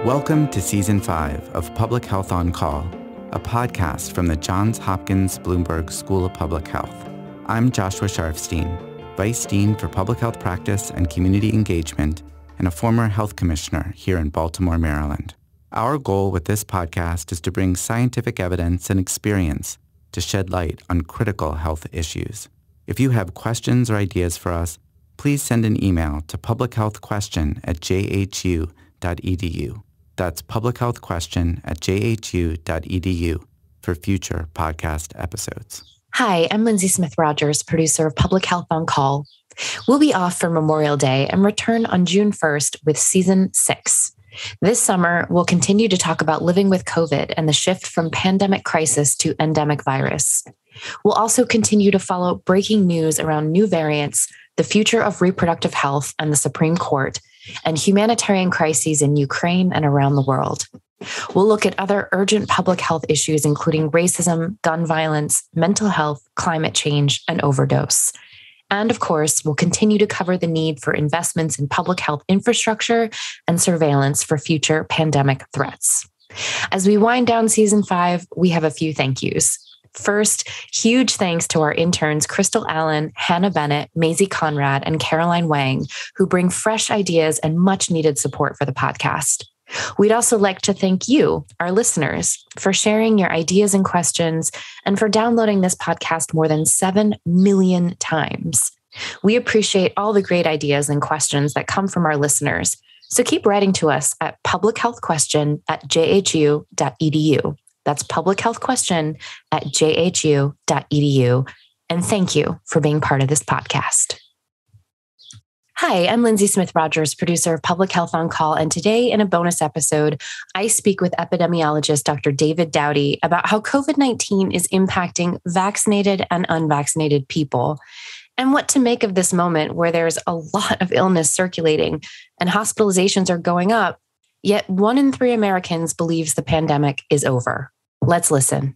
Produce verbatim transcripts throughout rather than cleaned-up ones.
Welcome to Season five of Public Health on Call, a podcast from the Johns Hopkins Bloomberg School of Public Health. I'm Joshua Sharfstein, Vice Dean for Public Health Practice and Community Engagement and a former health commissioner here in Baltimore, Maryland. Our goal with this podcast is to bring scientific evidence and experience to shed light on critical health issues. If you have questions or ideas for us, please send an email to publichealthquestion at j h u dot e d u. That's publichealthquestion at j h u dot e d u for future podcast episodes. Hi, I'm Lindsay Smith Rogers, producer of Public Health on Call. We'll be off for Memorial Day and return on June first with Season six. This summer, we'll continue to talk about living with COVID and the shift from pandemic crisis to endemic virus. We'll also continue to follow breaking news around new variants, the future of reproductive health and the Supreme Court, and humanitarian crises in Ukraine and around the world. We'll look at other urgent public health issues, including racism, gun violence, mental health, climate change, and overdose. And of course, we'll continue to cover the need for investments in public health infrastructure and surveillance for future pandemic threats. As we wind down season five, we have a few thank yous. First, huge thanks to our interns, Crystal Allen, Hannah Bennett, Maisie Conrad, and Caroline Wang, who bring fresh ideas and much needed support for the podcast. We'd also like to thank you, our listeners, for sharing your ideas and questions and for downloading this podcast more than seven million times. We appreciate all the great ideas and questions that come from our listeners. So keep writing to us at publichealthquestion at j h u dot e d u. That's publichealthquestion at j h u dot e d u. And thank you for being part of this podcast. Hi, I'm Lindsay Smith Rogers, producer of Public Health on Call. And today in a bonus episode, I speak with epidemiologist Doctor David Dowdy about how COVID nineteen is impacting vaccinated and unvaccinated people and what to make of this moment where there's a lot of illness circulating and hospitalizations are going up. Yet one in three Americans believes the pandemic is over. Let's listen.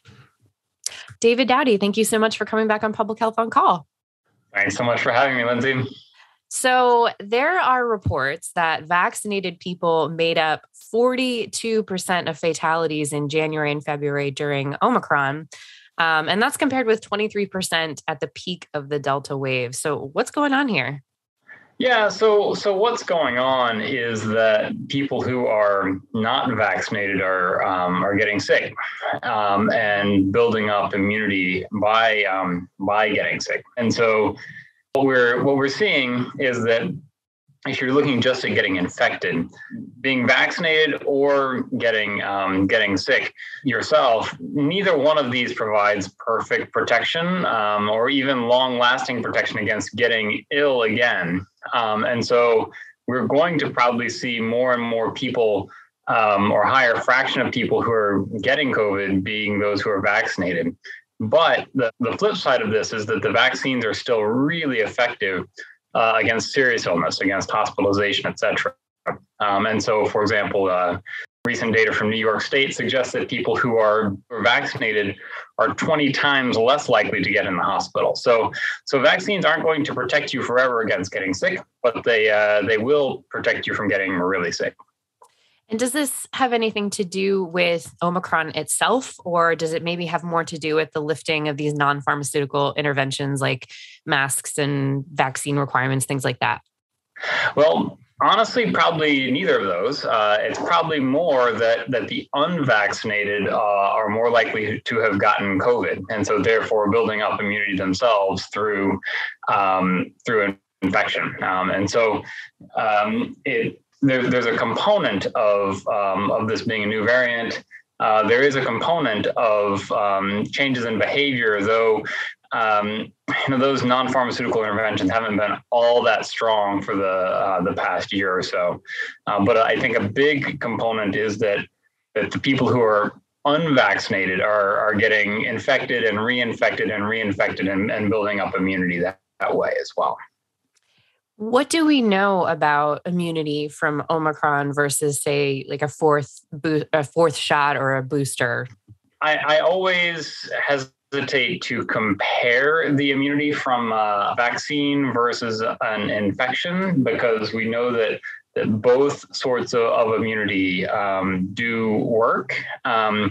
David Dowdy, thank you so much for coming back on Public Health on Call. Thanks so much for having me, Lindsay. So there are reports that vaccinated people made up forty-two percent of fatalities in January and February during Omicron. Um, and that's compared with twenty-three percent at the peak of the Delta wave. So what's going on here? Yeah, so so what's going on is that people who are not vaccinated are um, are getting sick um, and building up immunity by um, by getting sick. And so what we're what we're seeing is that if you're looking just at getting infected, being vaccinated or getting um, getting sick yourself, neither one of these provides perfect protection um, or even long-lasting protection against getting ill again. Um, and so we're going to probably see more and more people um, or higher fraction of people who are getting COVID being those who are vaccinated. But the, the flip side of this is that the vaccines are still really effective uh, against serious illness, against hospitalization, et cetera. Um, and so, for example, uh, recent data from New York State suggests that people who are vaccinated are twenty times less likely to get in the hospital. So, so vaccines aren't going to protect you forever against getting sick, but they uh, they will protect you from getting really sick. And does this have anything to do with Omicron itself, or does it maybe have more to do with the lifting of these non-pharmaceutical interventions like masks and vaccine requirements, things like that? Well, honestly, probably neither of those. Uh, it's probably more that that the unvaccinated uh, are more likely to have gotten COVID, and so therefore building up immunity themselves through um, through infection. Um, and so um, it. There, there's a component of um, of this being a new variant. Uh, there is a component of um, changes in behavior, though um, you know, those non-pharmaceutical interventions haven't been all that strong for the uh, the past year or so. Uh, but I think a big component is that that the people who are unvaccinated are are getting infected and reinfected and reinfected and, and building up immunity that, that way as well. What do we know about immunity from Omicron versus, say, like a fourth bo- a fourth shot or a booster? I, I always hesitate to compare the immunity from a vaccine versus an infection because we know that that both sorts of, of immunity um, do work. Um,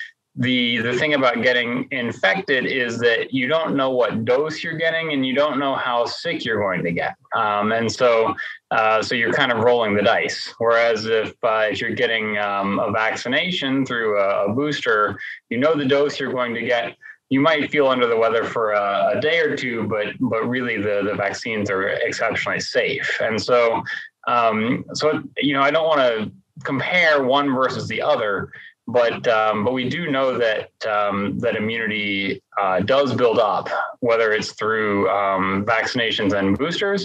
The the thing about getting infected is that you don't know what dose you're getting, and you don't know how sick you're going to get. Um, and so uh, so you're kind of rolling the dice. Whereas if uh, if you're getting um, a vaccination through a, a booster, you know the dose you're going to get. You might feel under the weather for a, a day or two, but but really the, the vaccines are exceptionally safe. And so um, so you know I don't want to compare one versus the other. But um, but we do know that um, that immunity uh, does build up, whether it's through um, vaccinations and boosters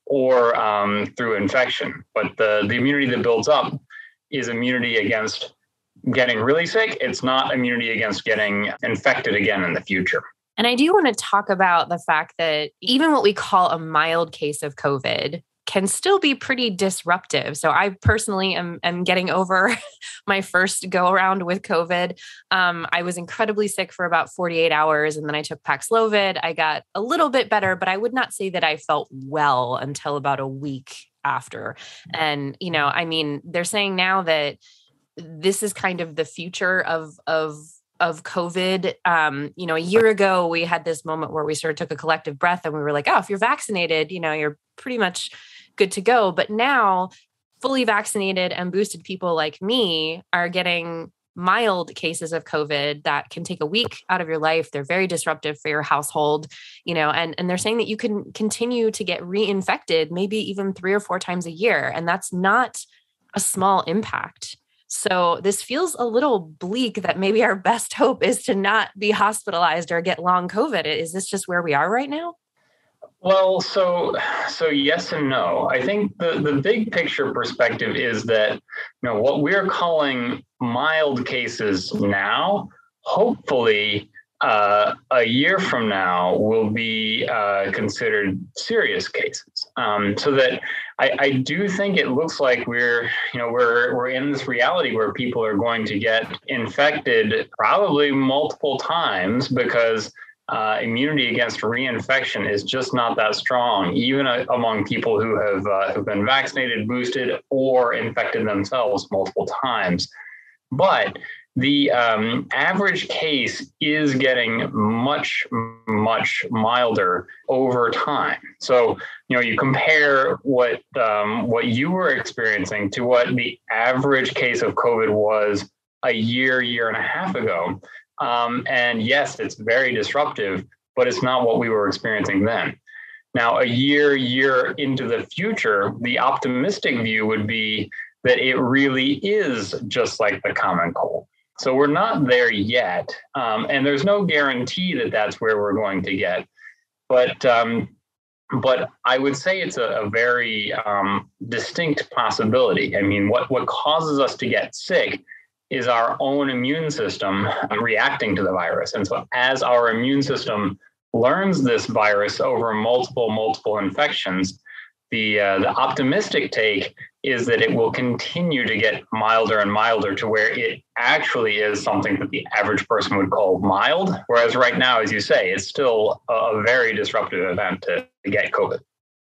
or um, through infection. But the, the immunity that builds up is immunity against getting really sick. It's not immunity against getting infected again in the future. And I do want to talk about the fact that even what we call a mild case of COVID can still be pretty disruptive. So I personally am, am getting over my first go around with COVID. Um, I was incredibly sick for about forty-eight hours, and then I took Paxlovid. I got a little bit better, but I would not say that I felt well until about a week after. And, you know, I mean, they're saying now that this is kind of the future of, of, of COVID. Um, you know, a year ago, we had this moment where we sort of took a collective breath and we were like, oh, if you're vaccinated, you know, you're pretty much good to go. But now fully vaccinated and boosted people like me are getting mild cases of COVID that can take a week out of your life. They're very disruptive for your household, you know, and, and they're saying that you can continue to get reinfected maybe even three or four times a year. And that's not a small impact. So this feels a little bleak that maybe our best hope is to not be hospitalized or get long COVID. Is this just where we are right now? Well, so so yes and no. I think the, the big picture perspective is that, you know, what we're calling mild cases now, hopefully uh, a year from now will be uh, considered serious cases. Um, so that I, I do think it looks like we're, you know, we're we're in this reality where people are going to get infected probably multiple times because Uh, immunity against reinfection is just not that strong, even uh, among people who have uh, who've been vaccinated, boosted, or infected themselves multiple times. But the um, average case is getting much, much milder over time. So, you know, you compare what um, what you were experiencing to what the average case of COVID was a year, year and a half ago. Um, and yes, it's very disruptive, but it's not what we were experiencing then. Now, a year, year into the future, the optimistic view would be that it really is just like the common cold. So we're not there yet. Um, and there's no guarantee that that's where we're going to get. But um, but I would say it's a, a very um, distinct possibility. I mean, what, what causes us to get sick is our own immune system reacting to the virus. And so as our immune system learns this virus over multiple, multiple infections, the, uh, the optimistic take is that it will continue to get milder and milder to where it actually is something that the average person would call mild. Whereas right now, as you say, it's still a very disruptive event to, to get COVID.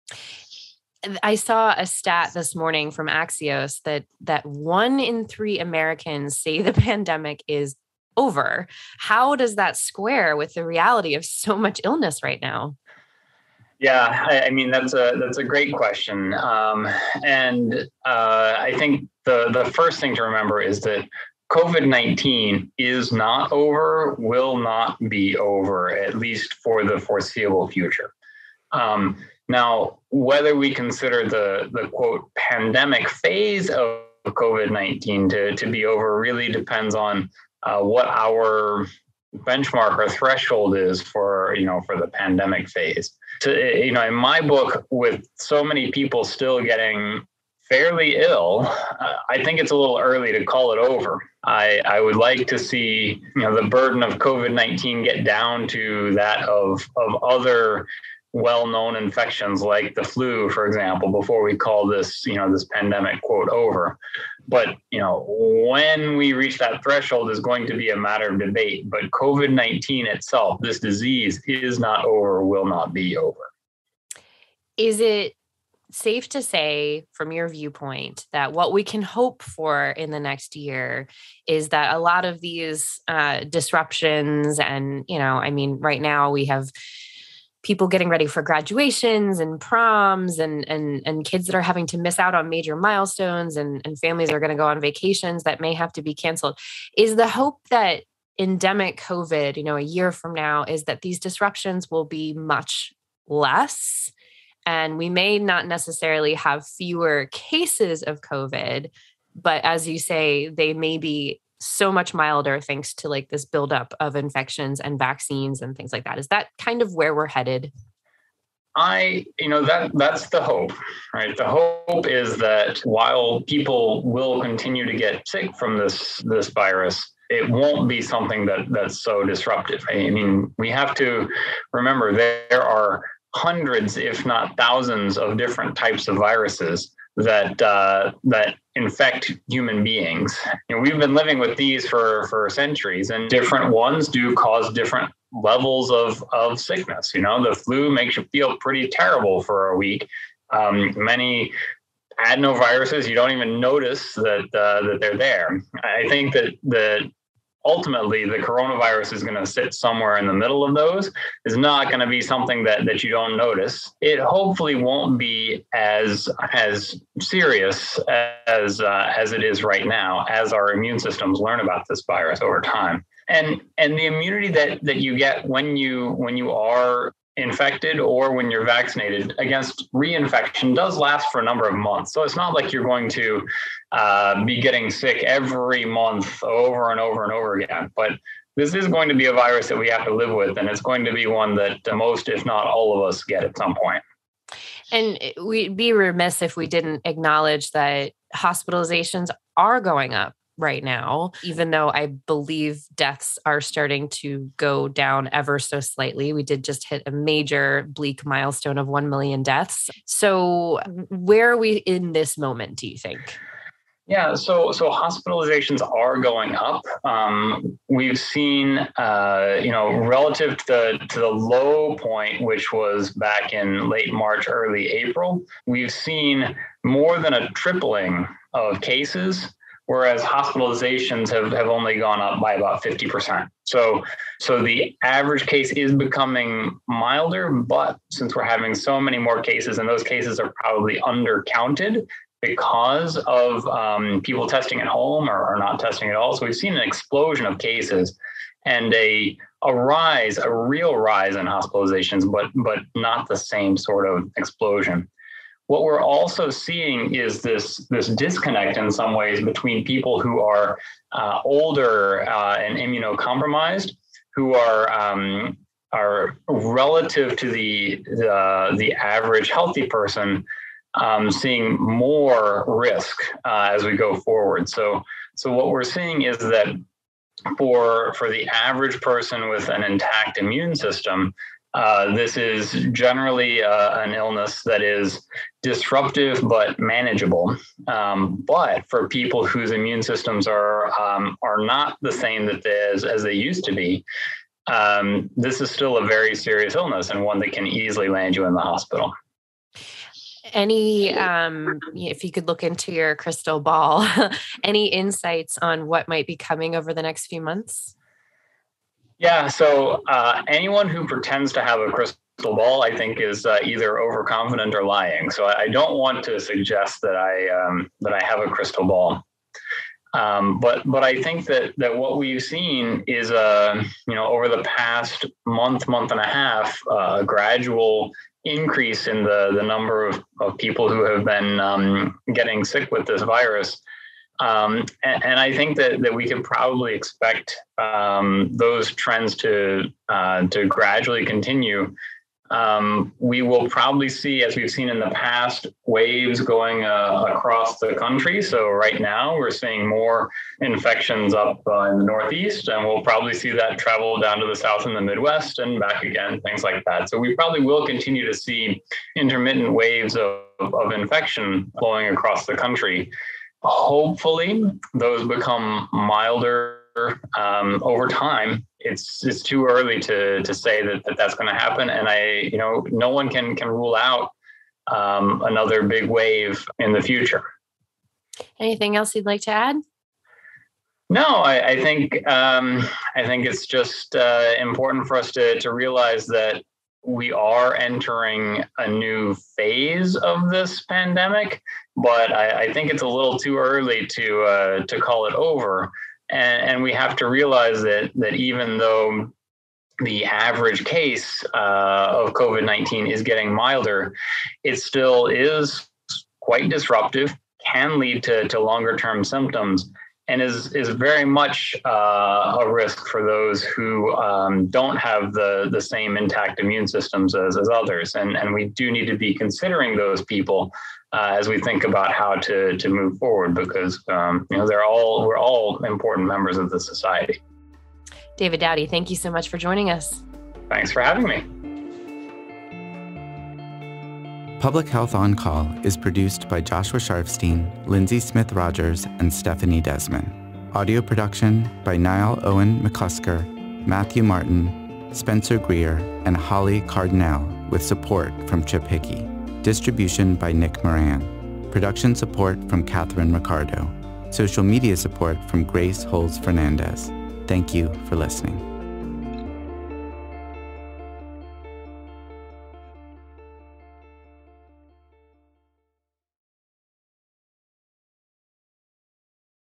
I saw a stat this morning from Axios that that one in three Americans say the pandemic is over. How does that square with the reality of so much illness right now? Yeah, I, I mean, that's a that's a great question. Um, and uh, I think the, the first thing to remember is that COVID nineteen is not over, will not be over, at least for the foreseeable future. Um, Now, whether we consider the, the quote, pandemic phase of COVID nineteen to, to be over really depends on uh, what our benchmark or threshold is for, you know, for the pandemic phase. To, you know, in my book, with so many people still getting fairly ill, uh, I think it's a little early to call it over. I, I would like to see, you know, the burden of COVID nineteen get down to that of, of other well-known infections like the flu, for example, before we call this, you know, this pandemic quote over. But, you know, when we reach that threshold is going to be a matter of debate. But COVID nineteen itself, this disease, is not over, will not be over. Is it safe to say from your viewpoint that what we can hope for in the next year is that a lot of these uh, disruptions and, you know, I mean, right now we have people getting ready for graduations and proms and, and, and kids that are having to miss out on major milestones and, and families are going to go on vacations that may have to be canceled. Is the hope that endemic COVID, you know, a year from now, is that these disruptions will be much less and we may not necessarily have fewer cases of COVID, but as you say, they may be so much milder thanks to like this buildup of infections and vaccines and things like that. Is that kind of where we're headed? I, you know, that that's the hope, right? The hope is that while people will continue to get sick from this this virus, it won't be something that that's so disruptive. I mean, we have to remember there are hundreds, if not thousands, of different types of viruses that uh, that infect human beings. You know, we've been living with these for, for centuries, and different ones do cause different levels of, of sickness. You know, the flu makes you feel pretty terrible for a week. Um, many adenoviruses, you don't even notice that uh, that they're there. I think that that ultimately the coronavirus is going to sit somewhere in the middle of those. It's not going to be something that, that you don't notice. It hopefully won't be as as serious as uh, as it is right now, as our immune systems learn about this virus over time. And and the immunity that that you get when you when you are infected or when you're vaccinated against reinfection does last for a number of months. So it's not like you're going to uh, be getting sick every month over and over and over again. But this is going to be a virus that we have to live with, and it's going to be one that most, if not all of us, get at some point. And we'd be remiss if we didn't acknowledge that hospitalizations are going up right now, even though I believe deaths are starting to go down ever so slightly. We did just hit a major bleak milestone of one million deaths. So where are we in this moment, do you think? Yeah, so so hospitalizations are going up. Um, we've seen, uh, you know, relative to the, to the low point, which was back in late March, early April, we've seen more than a tripling of cases, whereas hospitalizations have, have only gone up by about fifty percent. So, so the average case is becoming milder, but since we're having so many more cases, and those cases are probably undercounted because of um, people testing at home or, or not testing at all. So we've seen an explosion of cases and a a rise, a real rise in hospitalizations, but but not the same sort of explosion. What we're also seeing is this, this disconnect in some ways between people who are uh, older uh, and immunocompromised, who are um, are relative to the, the, the average healthy person, um, seeing more risk uh, as we go forward. So, so what we're seeing is that for, for the average person with an intact immune system, Uh, this is generally uh, an illness that is disruptive but manageable. Um, but for people whose immune systems are um, are not the same that they, as, as they used to be, um, this is still a very serious illness and one that can easily land you in the hospital. Any, um, if you could look into your crystal ball, any insights on what might be coming over the next few months? Yeah, so uh, anyone who pretends to have a crystal ball, I think, is uh, either overconfident or lying. So I, I don't want to suggest that I um, that I have a crystal ball. Um, but but I think that that what we've seen is a uh, you know over the past month, month and a half, a uh, gradual increase in the the number of, of people who have been um, getting sick with this virus. Um, and, and I think that, that we can probably expect um, those trends to uh, to gradually continue. Um, we will probably see, as we've seen in the past, waves going uh, across the country. So right now we're seeing more infections up uh, in the Northeast, and we'll probably see that travel down to the South and the Midwest and back again, things like that. So we probably will continue to see intermittent waves of, of infection flowing across the country. Hopefully, those become milder um, over time. It's it's too early to to say that, that that's going to happen, and I you know no one can can rule out um, another big wave in the future. Anything else you'd like to add? No, I, I think um, I think it's just uh, important for us to to realize that we are entering a new phase of this pandemic, but I, I think it's a little too early to uh, to call it over. And, and we have to realize that that even though the average case uh, of COVID nineteen is getting milder, it still is quite disruptive, can lead to, to longer term symptoms, and is is very much uh, a risk for those who um, don't have the, the same intact immune systems as, as others. And, and we do need to be considering those people uh, as we think about how to, to move forward, because um, you know they're all we're all important members of the society. David Dowdy, thank you so much for joining us. Thanks for having me. Public Health On Call is produced by Joshua Sharfstein, Lindsay Smith Rogers, and Stephanie Desmond. Audio production by Niall Owen McClusker, Matthew Martin, Spencer Greer, and Holly Cardinale, with support from Chip Hickey. Distribution by Nick Moran. Production support from Catherine Ricardo. Social media support from Grace Holz Fernandez. Thank you for listening.